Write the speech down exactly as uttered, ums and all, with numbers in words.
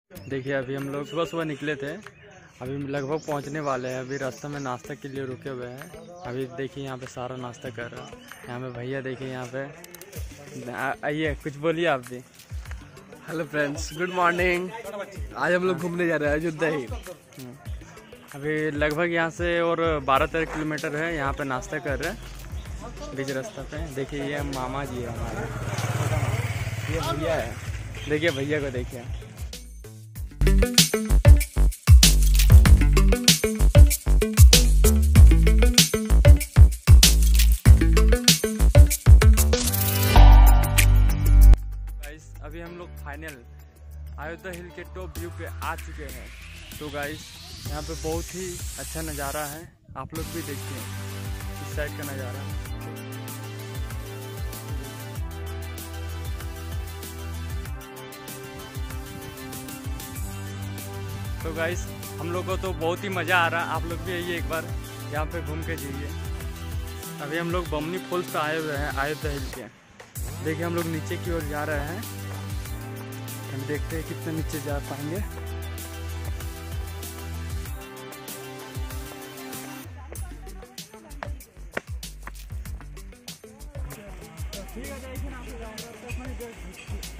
देखिए अभी हम लोग सुबह सुबह निकले थे, अभी लगभग पहुंचने वाले हैं। अभी रास्ते में नाश्ता के लिए रुके हुए हैं। अभी देखिए यहाँ पे सारा नाश्ता कर रहा है। यहाँ पे भैया देखिए यहाँ पे, आइए कुछ बोलिए आप भी। Hello friends, good morning. आज हम लोग घूमने जा रहे हैं अयोध्या ही। अभी लगभग यहाँ से और बारह तेरह किलोमीटर है। यहाँ पे नाश्ता कर रहे हैं बीच रास्ता पे। देखिए ये मामा जी है हमारे, ये भैया है। देखिए भैया को देखिए। अभी हम लोग फाइनल अयोध्या हिल के टॉप व्यू पे आ चुके हैं। तो गाइस यहाँ पे बहुत ही अच्छा नज़ारा है, आप लोग भी देखिए इस साइड का नज़ारा। तो गाइस हम लोग को तो बहुत ही मज़ा आ रहा है, आप लोग भी आइए एक बार यहाँ पे घूम के जाइए। अभी हम लोग बमनी फॉल्स पे आए हुए हैं अयोध्या हिल के। देखिए हम लोग नीचे की ओर जा रहे हैं, हम देखते हैं कितने नीचे जा पाएंगे। ठीक है,